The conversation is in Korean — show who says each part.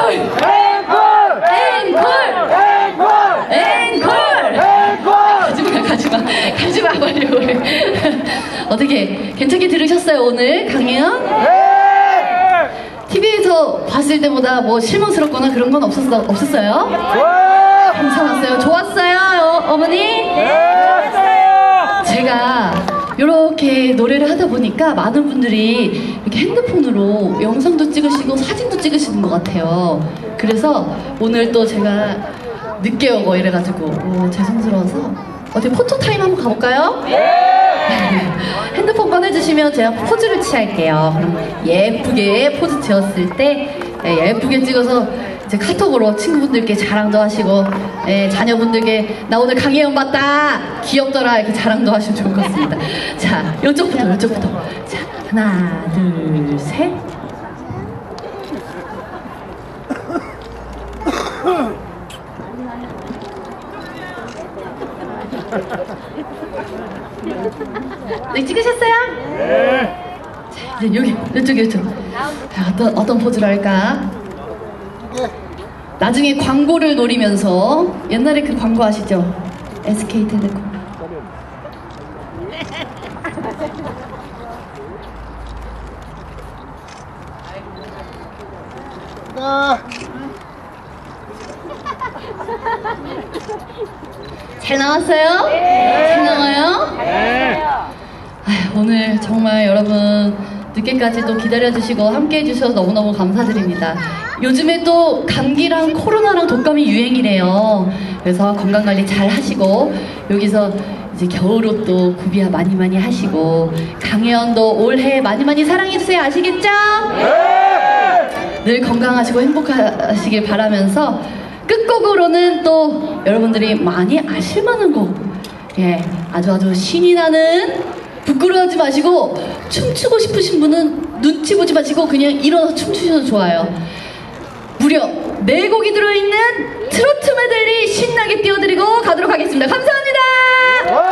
Speaker 1: 가지마 빨리 우리. 어떻게 괜찮게 들으셨어요 오늘 강연? TV에서 봤을 때보다 뭐 실망스럽거나 그런 건 없었어요? 괜찮았어요? 좋았어요? 어머니? 제가 이렇게 노래를 하다 보니까 많은 분들이 이렇게 핸드폰으로 영상도 찍으시고 사진도 찍으시는 것 같아요. 그래서 오늘 또 제가 늦게 오고 이래가지고 죄송스러워서 어디 포토타임 한번 가볼까요? 핸드폰 꺼내주시면 제가 포즈를 취할게요. 그럼 예쁘게 포즈 지었을 때 예쁘게 찍어서 이제 카톡으로 친구분들께 자랑도 하시고 자녀분들께 나 오늘 강혜연 봤다 귀엽더라 이렇게 자랑도 하시면 좋을 것 같습니다. 자, 이쪽부터 자, 하나 둘 셋. 네, 찍으셨어요? 네. 자, 이제 여기, 이쪽. 자, 어떤 포즈를 할까? 나중에 광고를 노리면서 옛날에 그 광고 아시죠? SK텔레콤. 잘 나왔어요? 네. 잘 나와요? 네. 오늘 정말 여러분 늦게까지 또 기다려주시고 함께 해주셔서 너무너무 감사드립니다. 요즘에 또 감기랑 코로나랑 독감이 유행이래요. 그래서 건강관리 잘 하시고 여기서 이제 겨울옷도 구비야 많이 하시고 강혜연도 올해 많이 사랑해주세요. 아시겠죠? 네. 늘 건강하시고 행복하시길 바라면서 끝곡으로는 또 여러분들이 많이 아실만한 곡, 아주 신이 나는, 부끄러워하지 마시고 춤추고 싶으신 분은 눈치 보지 마시고 그냥 일어나서 춤추셔도 좋아요. 무려 4곡이 들어있는 트로트 메들리 신나게 띄워드리고 가도록 하겠습니다. 감사합니다.